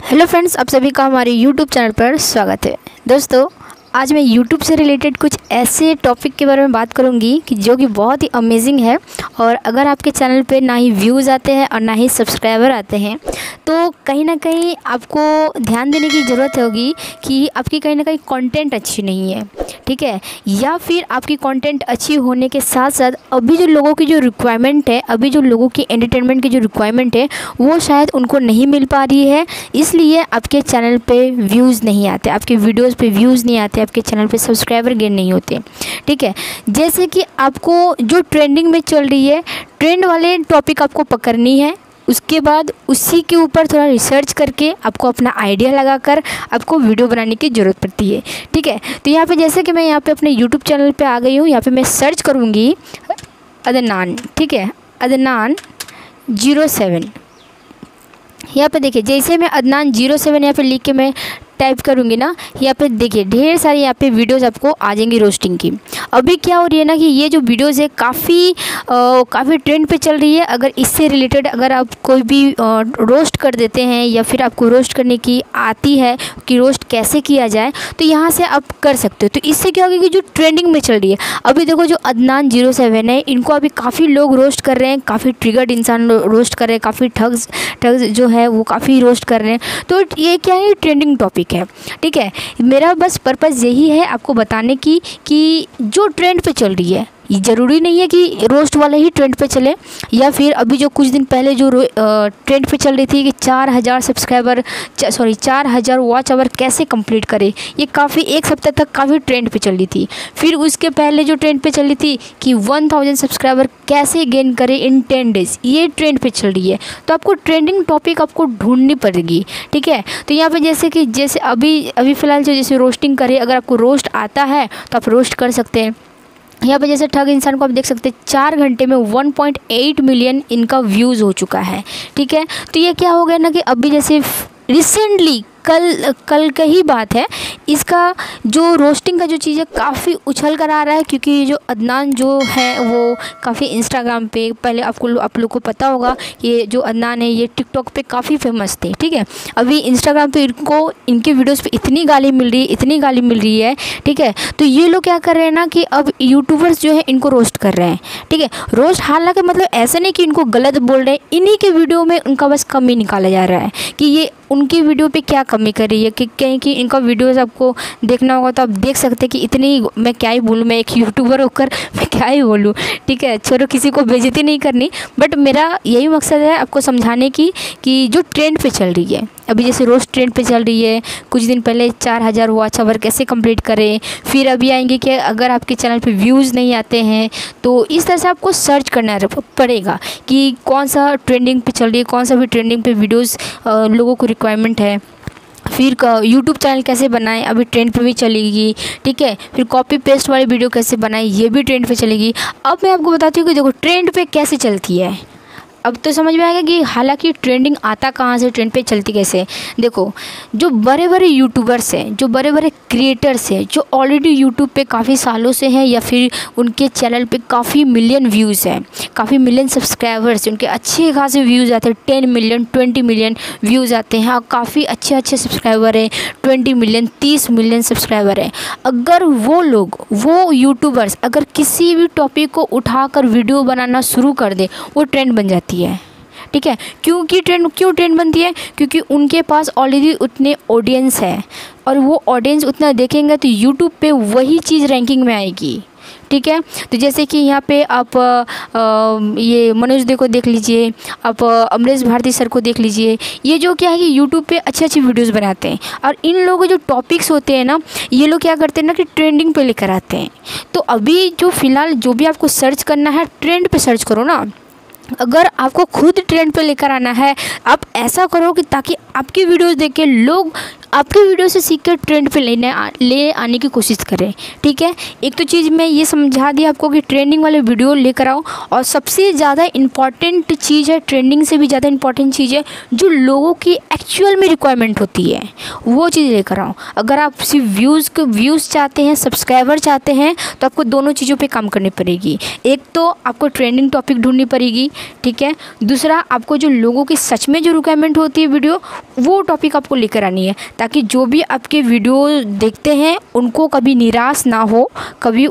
Hello friends, आप सभी का हमारे यूट्यूब चैनल पर स्वागत है। दोस्तों, आज मैं यूट्यूब से रिलेटेड कुछ ऐसे टॉपिक के बारे में बात करूंगी कि जो कि बहुत ही अमेजिंग है। और अगर आपके चैनल पे ना ही व्यूज़ आते हैं और ना ही सब्सक्राइबर आते हैं तो कहीं ना कहीं आपको ध्यान देने की ज़रूरत होगी कि आपकी कहीं ना कहीं कंटेंट अच्छी नहीं है, ठीक है। या फिर आपकी कंटेंट अच्छी होने के साथ साथ अभी जो लोगों की जो रिक्वायरमेंट है, अभी जो लोगों की एंटरटेनमेंट की जो रिक्वायरमेंट है वो शायद उनको नहीं मिल पा रही है, इसलिए आपके चैनल पे व्यूज़ नहीं आते, आपके वीडियोस पे व्यूज़ नहीं आते, आपके चैनल पे सब्सक्राइबर गेन नहीं होते, ठीक है। जैसे कि आपको जो ट्रेंडिंग में चल रही है, ट्रेंड वाले टॉपिक आपको पकड़नी है, उसके बाद उसी के ऊपर थोड़ा रिसर्च करके आपको अपना आइडिया लगाकर आपको वीडियो बनाने की ज़रूरत पड़ती है, ठीक है। तो यहाँ पे जैसे कि मैं यहाँ पे अपने यूट्यूब चैनल पे आ गई हूँ, यहाँ पे मैं सर्च करूँगी अदनान, ठीक है, अदनान 07। यहाँ पे देखिए, जैसे मैं अदनान 07 यहाँ पे लिख के मैं टाइप करूँगी ना, यहाँ पे देखिए ढेर सारी यहाँ पे वीडियोस आपको आ जाएंगी रोस्टिंग की। अभी क्या हो रही है ना कि ये जो वीडियोस है काफ़ी ट्रेंड पे चल रही है। अगर इससे रिलेटेड अगर आप कोई भी रोस्ट कर देते हैं या फिर आपको रोस्ट करने की आती है कि रोस्ट कैसे किया जाए, तो यहाँ से आप कर सकते हो। तो इससे क्या होगा कि जो ट्रेंडिंग में चल रही है अभी देखो, जो अदनान 07 है, इनको अभी काफ़ी लोग रोस्ट कर रहे हैं, काफ़ी ट्रिगर्ड इंसान रोस्ट कर रहे हैं, काफ़ी ठग्स जो है वो काफ़ी रोस्ट कर रहे हैं। तो ये क्या है, ट्रेंडिंग टॉपिक है, ठीक है। मेरा बस पर्पस यही है आपको बताने की कि जो ट्रेंड पे चल रही है, ज़रूरी नहीं है कि रोस्ट वाला ही ट्रेंड पे चले। या फिर अभी जो कुछ दिन पहले जो ट्रेंड पे चल रही थी कि 4000 वॉच आवर कैसे कंप्लीट करे, ये काफ़ी एक सप्ताह तक काफ़ी ट्रेंड पे चल रही थी। फिर उसके पहले जो ट्रेंड पे चल रही थी कि 1000 सब्सक्राइबर कैसे गेन करे इन 10 डेज़, ये ट्रेंड पे चल रही है। तो आपको ट्रेंडिंग टॉपिक आपको ढूंढनी पड़ेगी, ठीक है। तो यहाँ पे जैसे अभी फ़िलहाल जो जैसे रोस्टिंग करे, अगर आपको रोस्ट आता है तो आप रोस्ट कर सकते हैं। यहाँ पे जैसे ठग इंसान को आप देख सकते हैं 4 घंटे में 1.8 मिलियन इनका व्यूज़ हो चुका है, ठीक है। तो ये क्या हो गया ना कि अभी जैसे रिसेंटली कल का ही बात है, इसका जो रोस्टिंग का जो चीज़ है काफ़ी उछल कर आ रहा है। क्योंकि ये जो अदनान जो है वो काफ़ी इंस्टाग्राम पे, पहले आप लोग को पता होगा ये जो अदनान है ये टिकटॉक पे काफ़ी फेमस थे, ठीक है। अभी इंस्टाग्राम पे इनके वीडियोस पे इतनी गाली मिल रही है, ठीक है। तो ये लोग क्या कर रहे हैं ना कि अब यूट्यूबर्स जो है इनको रोस्ट कर रहे हैं, ठीक है। रोस्ट हालांकि मतलब ऐसा नहीं कि इनको गलत बोल रहे हैं, इन्हीं के वीडियो में उनका बस कमी निकाला जा रहा है कि ये उनकी वीडियो पे क्या कमी कर रही है। कि कहीं कि इनका वीडियोस आपको देखना होगा तो आप देख सकते हैं कि इतनी, मैं क्या ही बोलूँ, मैं एक यूट्यूबर होकर मैं क्या ही बोलूँ, ठीक है। छोड़ो, किसी को बेइज्जती नहीं करनी, बट मेरा यही मकसद है आपको समझाने की कि जो ट्रेंड पे चल रही है, अभी जैसे रोस्ट ट्रेंड पे चल रही है, कुछ दिन पहले 4000 वॉच आवर कैसे कंप्लीट करें, फिर अभी आएंगे कि अगर आपके चैनल पे व्यूज़ नहीं आते हैं तो इस तरह से आपको सर्च करना पड़ेगा कि कौन सा ट्रेंडिंग पे चल रही है, कौन सा भी ट्रेंडिंग पे वीडियोज़ लोगों को रिक्वायरमेंट है। फिर यूट्यूब चैनल कैसे बनाएं, अभी ट्रेंड पे भी चलेगी, ठीक है। फिर कॉपी पेस्ट वाली वीडियो कैसे बनाएं, ये भी ट्रेंड पे चलेगी। अब मैं आपको बताती हूँ कि देखो ट्रेंड पे कैसे चलती है। अब तो समझ में आएगा कि हालांकि ट्रेंडिंग आता कहाँ से, ट्रेंड पे चलती कैसे। देखो, जो बड़े बड़े यूट्यूबर्स हैं, जो बड़े बड़े क्रिएटर्स हैं, जो ऑलरेडी यूट्यूब पे काफ़ी सालों से हैं, या फिर उनके चैनल पे काफ़ी मिलियन व्यूज़ हैं, काफ़ी मिलियन सब्सक्राइबर्स, उनके अच्छे खासे व्यूज़ आते हैं, 10 मिलियन 20 मिलियन व्यूज़ आते हैं, काफ़ी अच्छे सब्सक्राइबर हैं, 20 मिलियन 30 मिलियन सब्सक्राइबर हैं। अगर वो यूट्यूबर्स अगर किसी भी टॉपिक को उठाकर वीडियो बनाना शुरू कर दे, वो ट्रेंड बन जाती है, ठीक है। क्यों ट्रेंड बनती है? क्योंकि उनके पास ऑलरेडी उतने ऑडियंस है, और वो ऑडियंस उतना देखेंगे तो यूट्यूब पे वही चीज़ रैंकिंग में आएगी, ठीक है। तो जैसे कि यहाँ पे आप ये मनोज दे को देख लीजिए, आप अमरीश भारती सर को देख लीजिए। ये जो क्या है कि यूट्यूब पे अच्छी वीडियोस बनाते हैं, और इन लोगों के जो टॉपिक्स होते हैं ना, ये लोग क्या करते हैं ना कि ट्रेंडिंग पे लेकर आते हैं। तो अभी जो फ़िलहाल जो भी आपको सर्च करना है, ट्रेंड पे सर्च करो ना। अगर आपको खुद ट्रेंड पे लेकर आना है, आप ऐसा करो कि ताकि आपकी वीडियोस देख के लोग आपके वीडियो से सीख कर ट्रेंड पे ले आने की कोशिश करें। ठीक है, एक तो चीज़ मैं ये समझा दी आपको कि ट्रेंडिंग वाले वीडियो लेकर आओ, और सबसे ज़्यादा इम्पॉर्टेंट चीज़ है, ट्रेंडिंग से भी ज़्यादा इम्पॉर्टेंट चीज़ है जो लोगों की एक्चुअल में रिक्वायरमेंट होती है, वो चीज़ लेकर आओ। अगर आप सिर्फ व्यूज़ चाहते हैं, सब्सक्राइबर चाहते हैं, तो आपको दोनों चीज़ों पर काम करनी पड़ेगी। एक तो आपको ट्रेंडिंग टॉपिक ढूंढनी पड़ेगी, ठीक है, दूसरा आपको जो लोगों की सच में जो रिक्वायरमेंट होती है वीडियो, वो टॉपिक आपको लेकर आनी है, ताकि जो भी आपके वीडियो देखते हैं उनको कभी निराश ना हो, कभी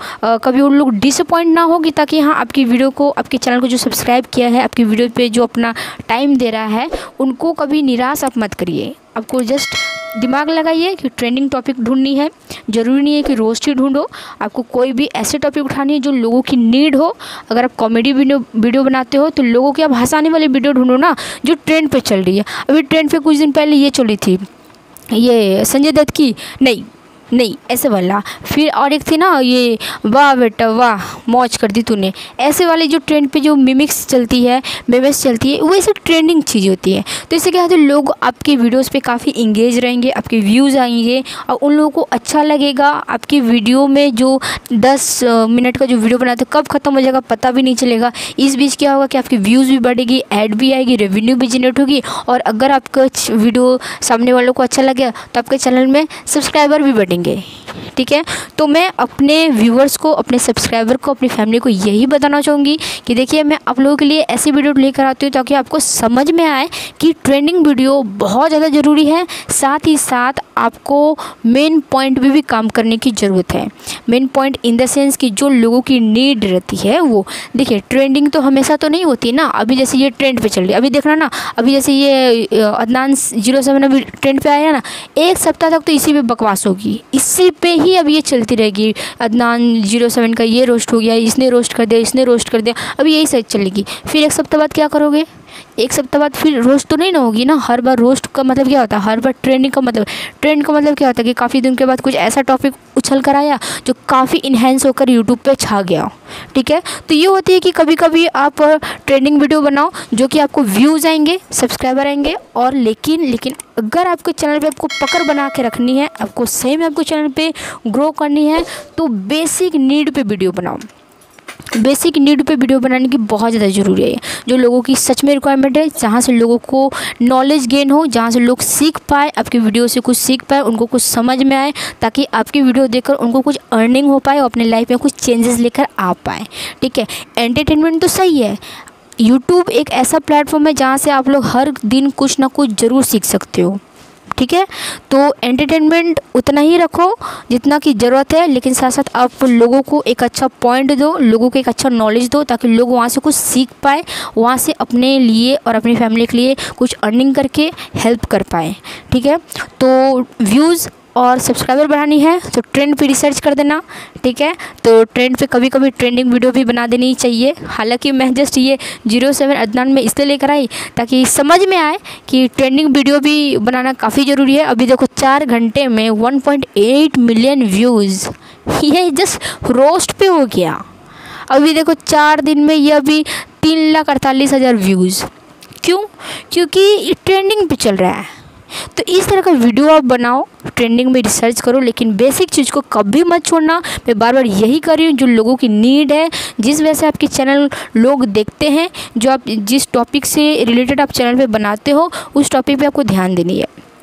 उन लोग डिसअपॉइंट ना हो, कि ताकि हाँ आपकी वीडियो को, आपके चैनल को जो सब्सक्राइब किया है, आपकी वीडियो पे जो अपना टाइम दे रहा है, उनको कभी निराश आप मत करिए। आपको जस्ट दिमाग लगाइए कि ट्रेंडिंग टॉपिक ढूंढनी है, ज़रूरी नहीं है कि रोज़ ही ढूंढो, आपको कोई भी ऐसे टॉपिक उठानी है जो लोगों की नीड हो। अगर आप कॉमेडी वीडियो बनाते हो तो लोगों की आप हंसाने वाली वीडियो ढूंढो ना, जो ट्रेंड पे चल रही है। अभी ट्रेंड पे कुछ दिन पहले ये चली थी, ये संजय दत्त की नहीं ऐसे वाला, फिर और एक थी ना ये वाह बेटा वाह मौज कर दी तूने, ऐसे वाली जो ट्रेंड पे जो मिमिक्स चलती है, मेमेस चलती है, वो ऐसे ट्रेंडिंग चीज़ होती है। तो इससे क्या होता है, लोग आपके वीडियोस पे काफ़ी इंगेज रहेंगे, आपके व्यूज़ आएंगे और उन लोगों को अच्छा लगेगा। आपकी वीडियो में जो 10 मिनट का जो वीडियो बनाते कब ख़त्म हो जाएगा पता भी नहीं चलेगा। इस बीच क्या होगा कि आपकी व्यूज़ भी बढ़ेगी, ऐड भी आएगी, रेवेन्यू भी जनरेट होगी, और अगर आपका वीडियो सामने वालों को अच्छा लगे तो आपके चैनल में सब्सक्राइबर भी बढ़ेंगे। ठीक है, तो मैं अपने व्यूअर्स को, अपने सब्सक्राइबर को, अपनी फैमिली को यही बताना चाहूँगी कि देखिए, मैं आप लोगों के लिए ऐसी वीडियो लेकर आती हूँ ताकि आपको समझ में आए कि ट्रेंडिंग वीडियो बहुत ज़्यादा ज़रूरी है। साथ ही साथ आपको मेन पॉइंट भी काम करने की ज़रूरत है। Main point in the sense कि जो लोगों की नीड रहती है वो, देखिए ट्रेंडिंग तो हमेशा तो नहीं होती ना। अभी जैसे ये ट्रेंड पे चल रही है, अभी देखना ना, अभी जैसे ये अदनान 07 अभी ट्रेंड पे आया ना, एक सप्ताह तक तो इसी पे बकवास होगी, इसी पे ही अब ये चलती रहेगी। अदनान 07 का ये रोस्ट हो गया, इसने रोस्ट कर दिया, इसने रोस्ट कर दिया, अभी यही सच चलेगी। फिर एक सप्ताह बाद क्या करोगे? एक सप्ताह बाद फिर रोस्ट तो नहीं ना होगी ना। हर बार रोस्ट का मतलब क्या होता है? हर बार ट्रेंड का मतलब क्या होता है कि काफ़ी दिन के बाद कुछ ऐसा टॉपिक उछल कर आया जो काफ़ी इन्हेंस होकर यूट्यूब पे छा गया। ठीक है, तो ये होती है कि कभी कभी आप ट्रेंडिंग वीडियो बनाओ जो कि आपको व्यूज़ आएंगे, सब्सक्राइबर आएंगे, और लेकिन अगर आपके चैनल पे आपको पकड़ बना के रखनी है, आपको सही में आपको चैनल पे ग्रो करनी है, तो बेसिक नीड पे वीडियो बनाओ। बेसिक नीड पे वीडियो बनाने की बहुत ज़्यादा ज़रूरी है, जो लोगों की सच में रिक्वायरमेंट है, जहाँ से लोगों को नॉलेज गेन हो, जहाँ से लोग सीख पाए, आपकी वीडियो से कुछ सीख पाए, उनको कुछ समझ में आए, ताकि आपकी वीडियो देखकर उनको कुछ अर्निंग हो पाए और अपने लाइफ में कुछ चेंजेस लेकर आ पाए। ठीक है, एंटरटेनमेंट तो सही है, यूट्यूब एक ऐसा प्लेटफॉर्म है जहाँ से आप लोग हर दिन कुछ ना कुछ ज़रूर सीख सकते हो। ठीक है, तो एंटरटेनमेंट उतना ही रखो जितना की ज़रूरत है, लेकिन साथ साथ आप लोगों को एक अच्छा पॉइंट दो, लोगों को एक अच्छा नॉलेज दो, ताकि लोग वहाँ से कुछ सीख पाए, वहाँ से अपने लिए और अपनी फैमिली के लिए कुछ अर्निंग करके हेल्प कर पाए। ठीक है, तो व्यूज़ और सब्सक्राइबर बढ़ानी है तो ट्रेंड पे रिसर्च कर देना। ठीक है, तो ट्रेंड पे कभी कभी ट्रेंडिंग वीडियो भी बना देनी चाहिए। हालांकि मैं जस्ट ये 07 अदनान में इसलिए लेकर आई ताकि समझ में आए कि ट्रेंडिंग वीडियो भी बनाना काफ़ी ज़रूरी है। अभी देखो 4 घंटे में 1.8 मिलियन व्यूज़, ये जस्ट रोस्ट पे हो गया। अभी देखो 4 दिन में ये अभी 3,48,000 व्यूज़। क्यों? क्योंकि ट्रेंडिंग पे चल रहा है। तो इस तरह का वीडियो आप बनाओ, ट्रेंडिंग में रिसर्च करो, लेकिन बेसिक चीज़ को कभी मत छोड़ना। मैं बार बार यही कर रही हूँ, जो लोगों की नीड है, जिस वजह से आपके चैनल लोग देखते हैं, जो आप जिस टॉपिक से रिलेटेड आप चैनल पे बनाते हो, उस टॉपिक पे आपको ध्यान देनी है।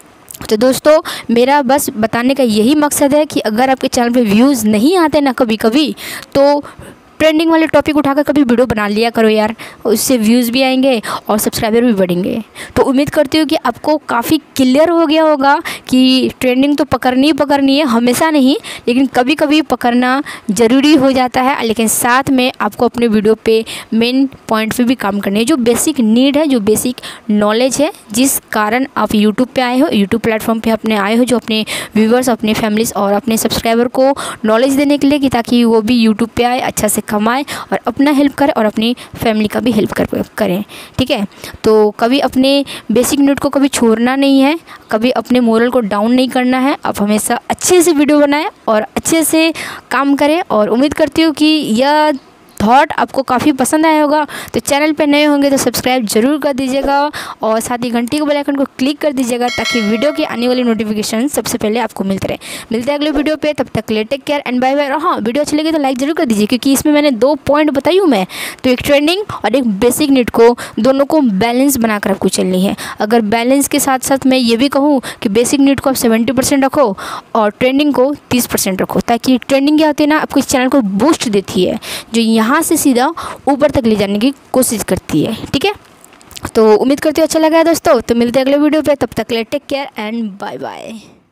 तो दोस्तों, मेरा बस बताने का यही मकसद है कि अगर आपके चैनल पे व्यूज़ नहीं आते ना कभी कभी, तो ट्रेंडिंग वाले टॉपिक उठाकर कभी वीडियो बना लिया करो यार, उससे व्यूज़ भी आएंगे और सब्सक्राइबर भी बढ़ेंगे। तो उम्मीद करती हूँ कि आपको काफ़ी क्लियर हो गया होगा कि ट्रेंडिंग तो पकड़नी है, हमेशा नहीं, लेकिन कभी कभी पकड़ना ज़रूरी हो जाता है। लेकिन साथ में आपको अपने वीडियो पे मेन पॉइंट पे भी काम करनी है, जो बेसिक नीड है, जो बेसिक नॉलेज है, जिस कारण आप यूट्यूब पर आए हो, यूट्यूब प्लेटफॉर्म पर अपने आए हो, जो अपने व्यूवर्स, अपने फैमिलीज और अपने सब्सक्राइबर को नॉलेज देने के लिए, कि ताकि वो भी यूट्यूब पर आए, अच्छा से कमाएं और अपना हेल्प करें और अपनी फैमिली का भी हेल्प करें। ठीक है, तो कभी अपने बेसिक नीड को कभी छोड़ना नहीं है, कभी अपने मोरल को डाउन नहीं करना है। आप हमेशा अच्छे से वीडियो बनाएं और अच्छे से काम करें, और उम्मीद करती हूँ कि यह थॉट आपको काफ़ी पसंद आया होगा। तो चैनल पे नए होंगे तो सब्सक्राइब जरूर कर दीजिएगा और साथ ही घंटी के बेल आइकन को क्लिक कर दीजिएगा ताकि वीडियो की आने वाली नोटिफिकेशन सबसे पहले आपको मिलते रहे। मिलते हैं अगले वीडियो पे, तब तक ले take care and bye bye. और हाँ, वीडियो अच्छी लगी तो लाइक जरूर कर दीजिए क्योंकि इसमें मैंने 2 पॉइंट बताई हूँ मैं, तो एक ट्रेंडिंग और एक बेसिक नीड को, दोनों को बैलेंस बनाकर आपको चलनी है। अगर बैलेंस के साथ साथ मैं ये भी कहूँ कि बेसिक नीड को आप 70% रखो और ट्रेंडिंग को 30% रखो, ताकि ट्रेंडिंग क्या होती है ना, आपको इस चैनल को बूस्ट देती है जो यहाँ से सीधा ऊपर तक ले जाने की कोशिश करती है। ठीक है, तो उम्मीद करती हूँ अच्छा लगा है दोस्तों। तो मिलते हैं अगले वीडियो पे, तब तक ले take care and bye bye.